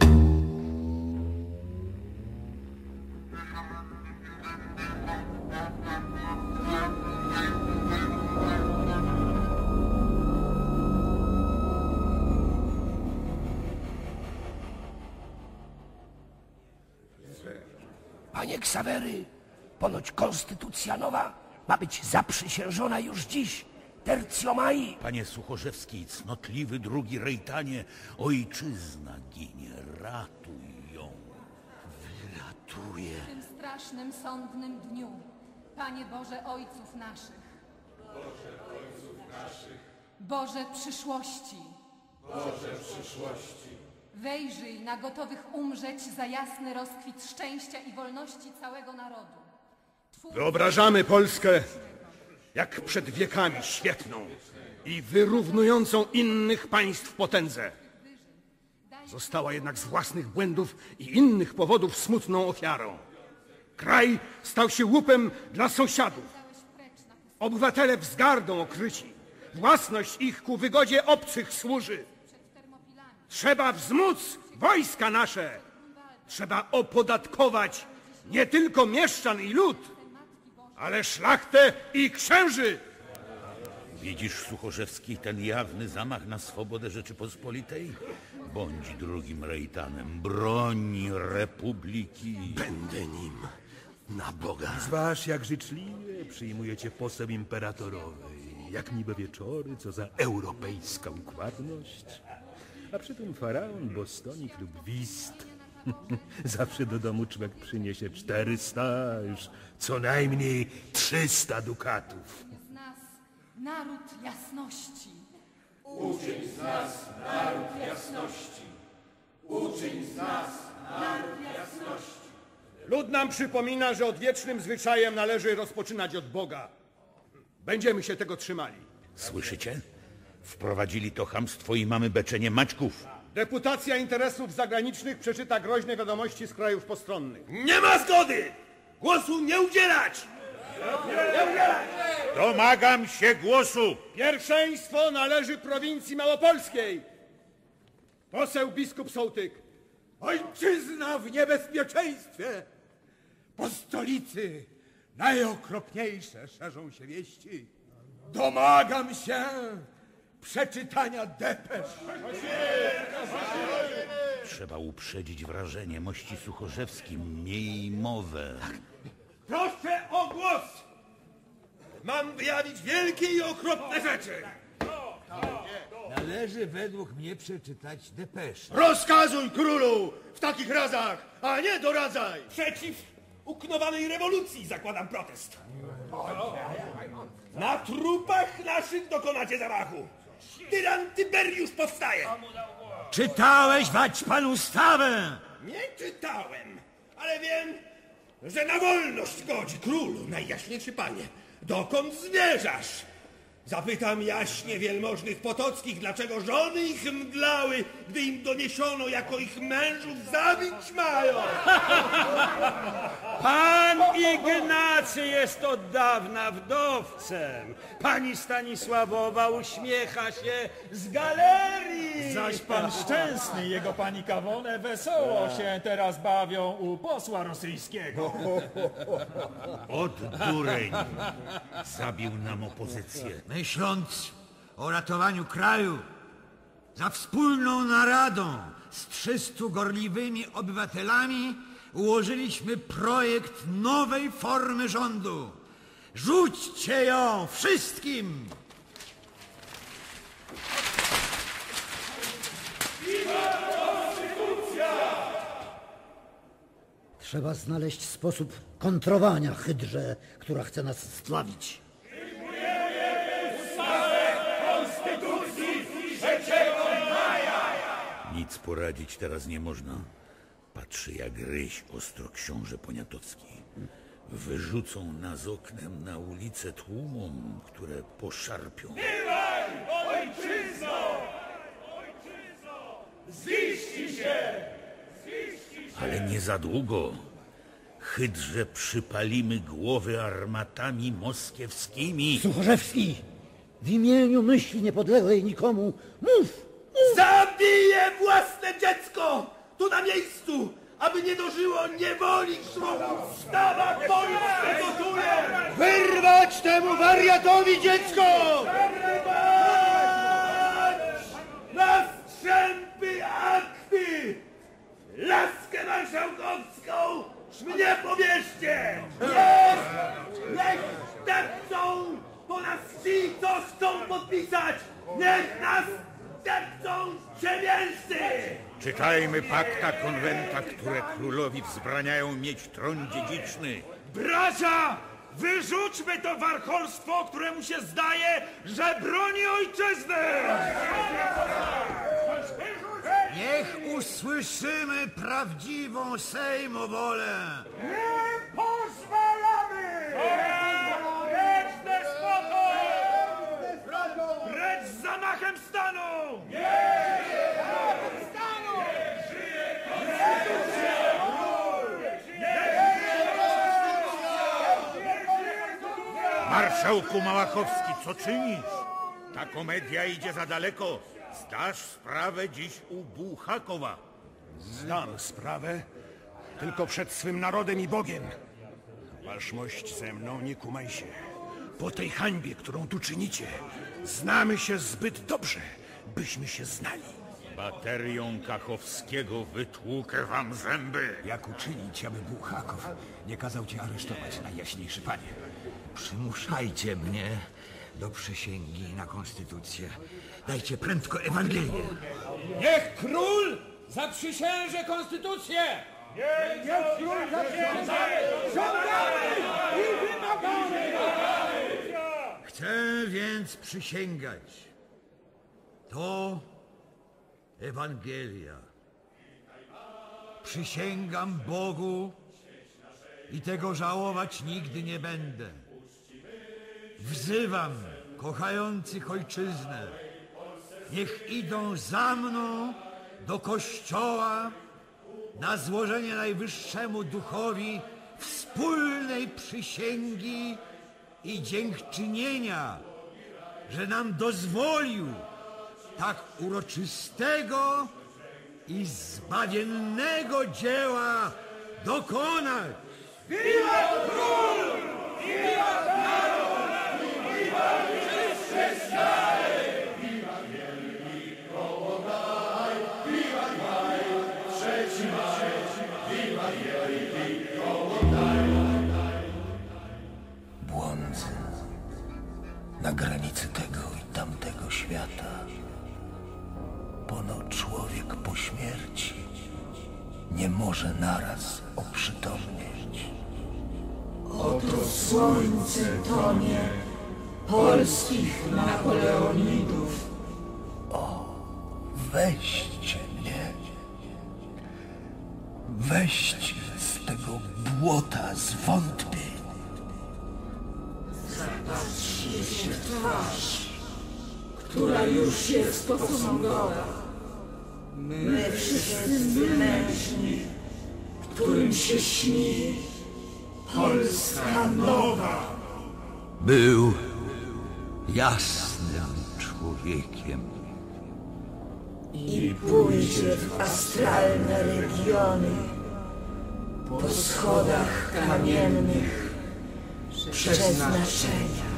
Panie Ksawery, ponoć konstytucja nowa ma być zaprzysiężona już dziś, tercio Mai. Panie Suchorzewski, cnotliwy drugi Rejtanie, ojczyzna ginie, ratuj ją. Wyratuję. W tym strasznym, sądnym dniu, Panie Boże Ojców naszych, Boże przyszłości, wejrzyj na gotowych umrzeć za jasny rozkwit szczęścia i wolności całego narodu. Wyobrażamy Polskę jak przed wiekami świetną i wyrównującą innych państw potędze. Została jednak z własnych błędów i innych powodów smutną ofiarą. Kraj stał się łupem dla sąsiadów. Obywatele wzgardą okryci. Własność ich ku wygodzie obcych służy. Trzeba wzmóc wojska nasze. Trzeba opodatkować nie tylko mieszczan i lud, ale szlachtę i księży. Widzisz, Suchorzewski, ten jawny zamach na swobodę Rzeczypospolitej? Bądź drugim Rejtanem, broń republiki. Będę nim, na Boga. Zważ, jak życzliwie przyjmujecie poseł imperatorowej. Jak niby wieczory, co za europejska układność. A przy tym faraon, bostonik lub wist. Zawsze do domu człowiek przyniesie 400, już co najmniej 300 dukatów. Z nas naród jasności. Uczyń z nas naród jasności. Uczyń z nas naród jasności. Lud nam przypomina, że odwiecznym zwyczajem należy rozpoczynać od Boga. Będziemy się tego trzymali. Słyszycie? Wprowadzili to chamstwo i mamy beczenie maćków. Deputacja interesów zagranicznych przeczyta groźne wiadomości z krajów postronnych. Nie ma zgody! Głosu nie udzielać! Domagam się głosu! Pierwszeństwo należy prowincji małopolskiej. Poseł biskup Sołtyk. Ojczyzna w niebezpieczeństwie! Po stolicy najokropniejsze szerzą się wieści. Domagam się przeczytania depesz. Trzeba uprzedzić wrażenie, mości Suchorzewski, miej mowę. Proszę o głos! Mam wyjawić wielkie i okropne rzeczy! Należy według mnie przeczytać depeszę. Rozkazuj, królu! W takich razach, a nie doradzaj! Przeciw uknowanej rewolucji zakładam protest. Na trupach naszych dokonacie zamachu. Tyran Tyberiusz powstaje. Czytałeś, wać pan, ustawę! Nie czytałem, ale wiem, że na wolność godzi królu, najjaśniejszy panie. Dokąd zmierzasz? Zapytam jaśnie wielmożnych potockich, dlaczego żony ich mdlały, gdy im doniesiono, jako ich mężów zabić mają. Pan Ignacy jest od dawna wdowcem. Pani Stanisławowa uśmiecha się z galerii. Za Zaś pan Szczęsny i jego pani Kawone wesoło się teraz bawią u posła rosyjskiego. Od dureń zabił nam opozycję. Myśląc o ratowaniu kraju, za wspólną naradą z 300 gorliwymi obywatelami ułożyliśmy projekt nowej formy rządu. Rzućcie ją wszystkim! Trzeba znaleźć sposób kontrowania hydrze, która chce nas stlawić. Konstytucji 3 maja! Nic poradzić teraz nie można. Patrzy jak ryś ostro książę Poniatowski. Wyrzucą nas oknem na ulicę tłumom, które poszarpią. Bywaj, ojczyzno! Ojczyzno! Ziści się! Ale nie za długo. Hydrze przypalimy głowy armatami moskiewskimi. Suchorzewski, w imieniu myśli niepodległej nikomu, mów! Zabiję własne dziecko! Tu na miejscu! Aby nie dożyło niewoli, którą ustawa Polska gotuje! Wyrwać temu wariatowi dziecko! Wyrwać! Na strzępy akty! Laskę marszałkowską mnie powierzcie! Niech depcą po nas ci, co chcą podpisać! Niech nas depcą ciemiężcy! Czytajmy pakta konwenta, które królowi wzbraniają mieć tron dziedziczny. Bracia! Wyrzućmy to warcholstwo, któremu się zdaje, że broni ojczyzny! Niech usłyszymy prawdziwą sejmowolę. Nie pozwalamy! Precz despotą! Precz z zamachem stanu! Marszałku Małachowski, co czynisz? Ta komedia idzie za daleko. Zdasz sprawę dziś u Bułhakowa. Zdam sprawę, tylko przed swym narodem i Bogiem. Waszmość ze mną nie kumaj się. Po tej hańbie, którą tu czynicie, znamy się zbyt dobrze, byśmy się znali. Baterią Kachowskiego wytłukę wam zęby. Jak uczynić, aby Bułhakow nie kazał cię aresztować, najjaśniejszy panie? Przymuszajcie mnie do przysięgi na konstytucję. Dajcie prędko Ewangelię. Niech król zaprzysięże konstytucję! Niech król zaprzysięże! Żądamy i wymagamy! Chcę więc przysięgać. To Ewangelia. Przysięgam Bogu i tego żałować nigdy nie będę. Wzywam kochających ojczyznę. Niech idą za mną do kościoła na złożenie najwyższemu duchowi wspólnej przysięgi i dziękczynienia, że nam dozwolił tak uroczystego i zbawiennego dzieła dokonać. Wiwat król! Wiwat naród! Wiwat chrześcijanie! Wiwat wielki kołodaj! Wiwat maj! 3 maj! Wiwat wielki kołodaj! Błądzę na granicy tego i tamtego świata. Pono człowiek po śmierci nie może naraz oprzytomnieć. Oto słońce tonie polskich Napoleonidów. Weźcie mnie. Weźcie z tego błota zwątpień. Zapatrzcie się w twarz, która już jest posągowa. My wszyscy mężni, którym się śni Polska nowa. Był jasnym człowiekiem. I wejdzie w astralne regiony, po schodach kamiennych przeznaczenia.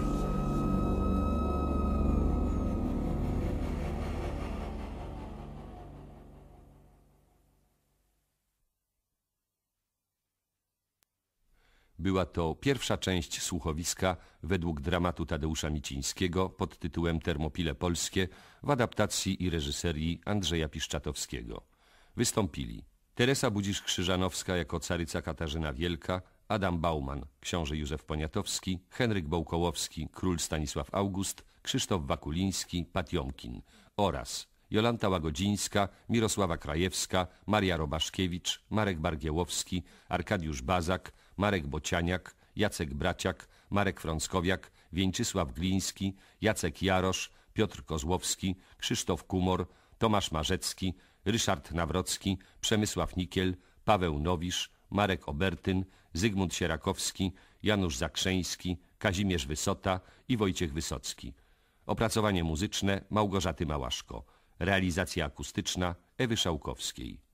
Była to pierwsza część słuchowiska według dramatu Tadeusza Micińskiego pod tytułem Termopile Polskie w adaptacji i reżyserii Andrzeja Piszczatowskiego. Wystąpili Teresa Budzisz-Krzyżanowska jako caryca Katarzyna Wielka, Adam Bauman, książę Józef Poniatowski, Henryk Bołkołowski, król Stanisław August, Krzysztof Wakuliński, Patiomkin oraz Jolanta Łagodzińska, Mirosława Krajewska, Maria Robaszkiewicz, Marek Bargiełowski, Arkadiusz Bazak, Marek Bocianiak, Jacek Braciak, Marek Frąckowiak, Wieńczysław Gliński, Jacek Jarosz, Piotr Kozłowski, Krzysztof Kumor, Tomasz Marzecki, Ryszard Nawrocki, Przemysław Nikiel, Paweł Nowisz, Marek Obertyn, Zygmunt Sierakowski, Janusz Zakrzeński, Kazimierz Wysota i Wojciech Wysocki. Opracowanie muzyczne Małgorzaty Małaszko. Realizacja akustyczna Ewy Szałkowskiej.